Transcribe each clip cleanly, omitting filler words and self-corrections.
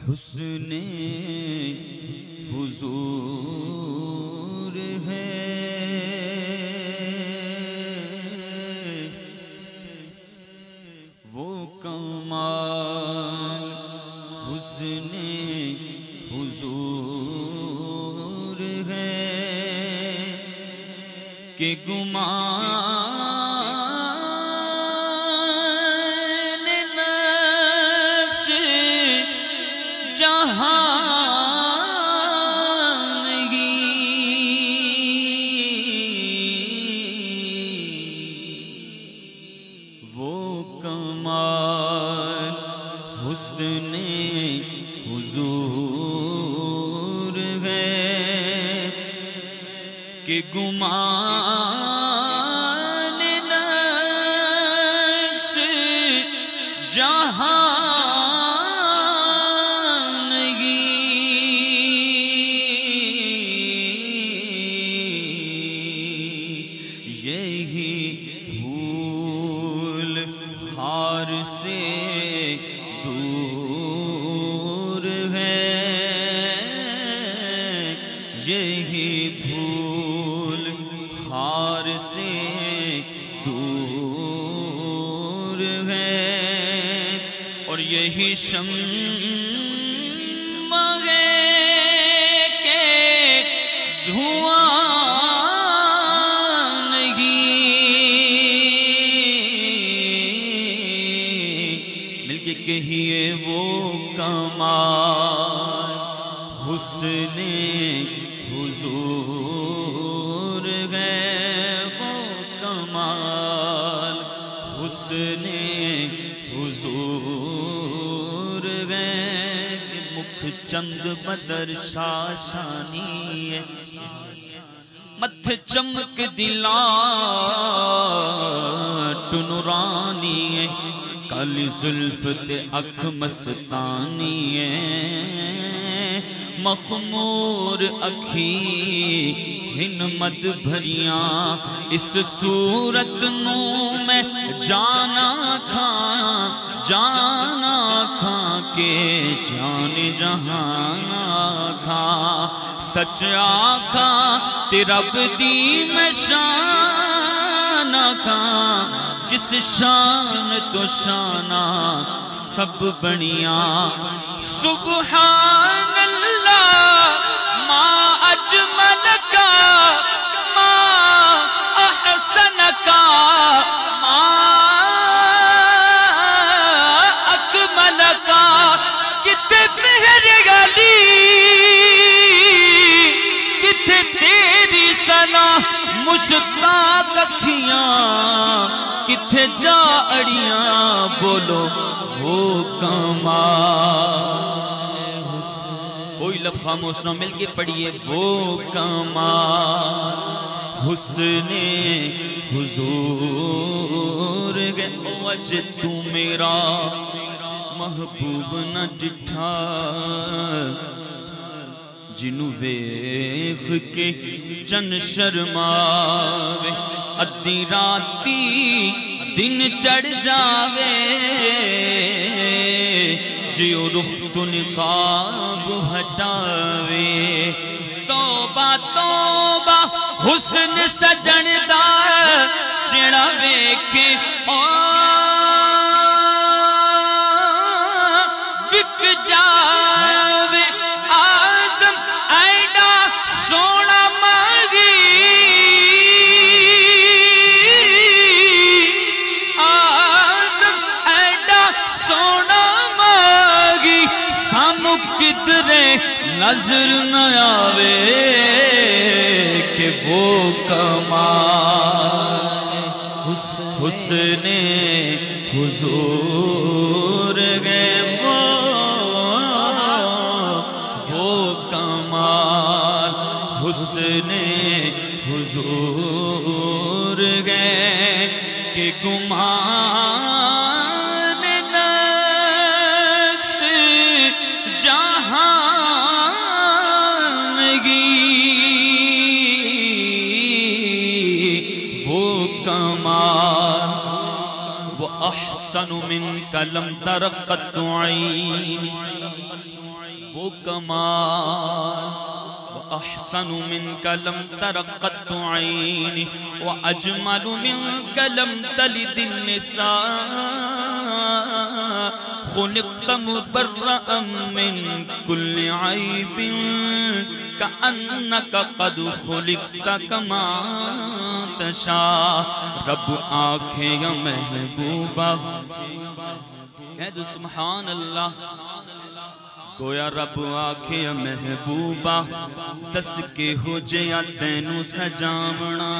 حسن حضور ہے وہ کمال حسن حضور ہے کہ گمان نفس جہاں حسن حضور ہے کہ گمان نفس جہانگی یہی بھول خار سے دور ہے یہی بھول خار سے دور ہے اور یہی شمع ہے کہ دھواں کہیے وہ کمال حسن حضور ہے وہ کمال حسن حضور ہے کہ مکھ چند بدر شاشانی ہے متھ چمک دلاٹ نورانی ہے کالی زلف تے اکھ مستانی ہے مخمور اکھی ہن مد بھریاں اس صورت نو میں جانا کھاں کے جان جہانا کھاں سچ آکھاں تے رب دی میں شان کھاں جس شان تو شانہ سب بنیاں سبحان اللہ ما اجمل کا ما احسن کا ما اکمل کا کتے میرے گلی کتے تیری سنا مشتاق اکھیاں کتھے جا اڑیاں بولو وہ کمال کوئی لفظ خاموش نہ مل کے پڑھیے وہ کمال حسن حضور ہے وج تو میرا محبوب نہ ڈٹھا جنو ویخ کے چن شرماوے ادھی راتی دن چڑھ جاوے جیو رخ تو نقاب ہٹاوے توبہ توبہ حسن سجن دا جڑا ویکھے وک جاوے آزم ایڈا سونا مانگی آزم ایڈا سونا مانگی سانو کدرے نظر نہ آوے کہ وہ کمال حسن حضور ہے وہ کمال حسن حضور ہے کہ گمان نفس جہانگی وہ کمال وہ احسن منک لم تر قط عین وہ کمال وأحسن منك لم تر قط عيني وأجمل منك لم تلد النساء خلقت مبرأ من كل عيب كأنك قد خلقت كما تشاء رب آنکھیں یا محبوبہ کہہ دو سبحان اللہ گویا رب آکھے محبوبہ دس کے ہو جیا تینوں سجامنا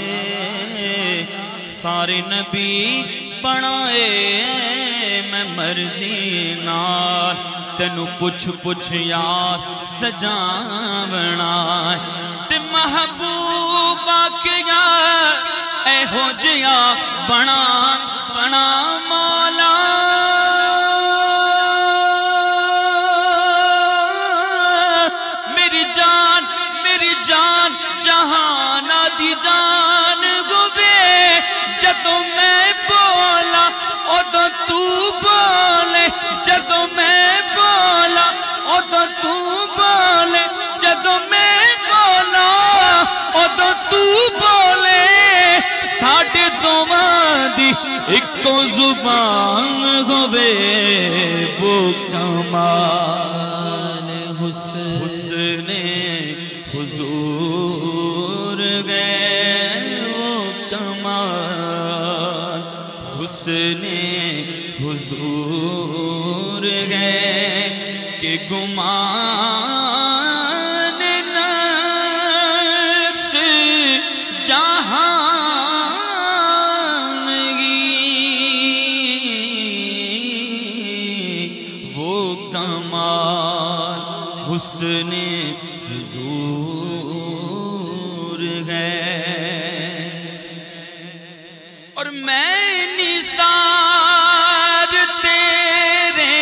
سارے نبی بنائے میں مرضی نال تینوں پوچھ پوچھ یار سجامنا تے محبوبہ کیا اے ہو جیا بنا بنا مولا جان جہانا دی جان گوبے جدوں میں بولا ادو تو بولے جدوں میں بولا ادو تو بولے جدوں میں بولا ادو تو بولے ساڈے دوواں دی اکو زبان ہووے وہ کمال حسن حضور گئے وہ کمال حسن حضور گئے کہ گمان نقص جہانگی وہ کمال حسن حضور ہے اور میں نثار تیرے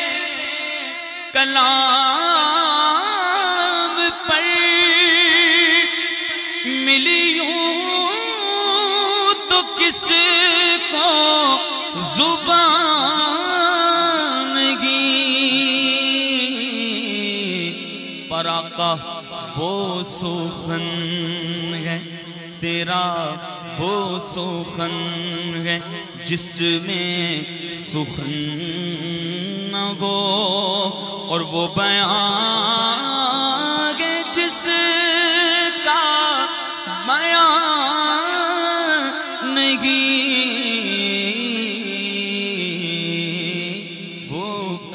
کلام پر ملیوں تو کس کو زبانگی پر آقا وہ سخن ہے تیرا وہ سخن ہے جس میں سخن نہ ہو اور وہ بیان ہے جس کا بیان نہیں وہ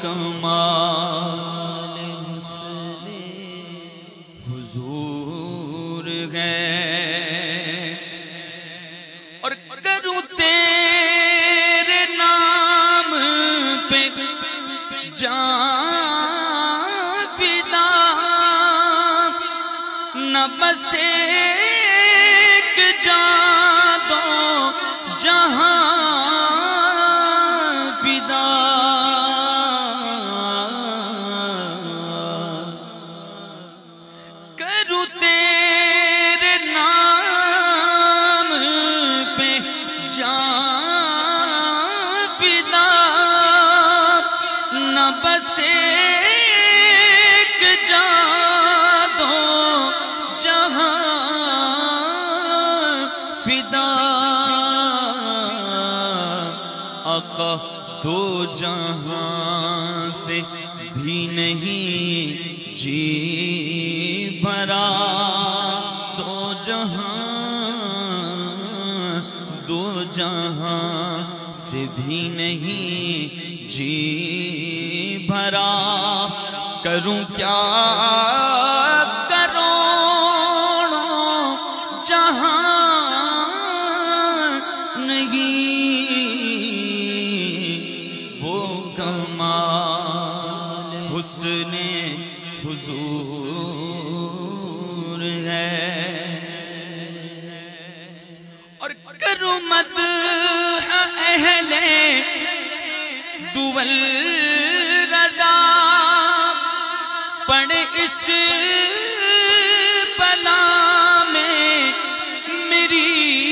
کمال حضور ہے اور کروں تیرے نام پہ جان فدا نہ بس ایک جان دو جہاں فدا کروں تیرے نام پہ جان فدا نہ بس ایک جان دو جہاں فدا آقا دو جہاں سے بھی نہیں جی بھرا دو جہاں سے بھی نہیں جی بھرا کروں کیا کروڑوں جہاں نہیں وہ کمال حسن حضور ہے اور کروں مدح اہل دول رضا پڑھ اس بلا میں میری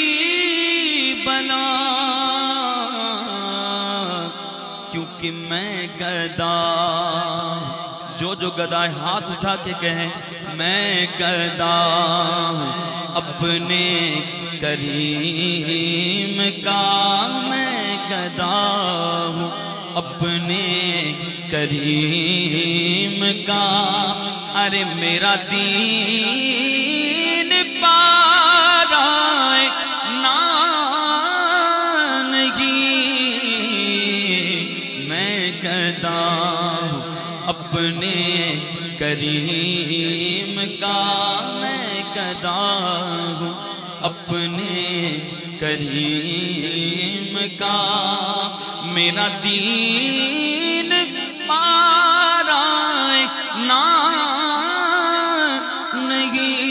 بلا کیونکہ میں گدا جو جو گدا ہے ہاتھ اٹھا کے کہیں میں گدا ہوں اپنے کریم کا، میں گدا ہوں اپنے کریم کا، ارے میرا دین پارائے نانگی، میں گدا ہوں اپنے کریم کا، میں گدا ہوں اپنے کریم کا، میرا دین پارائے نانگی،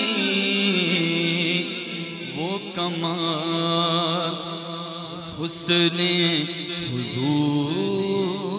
وہ کمال حسن حضور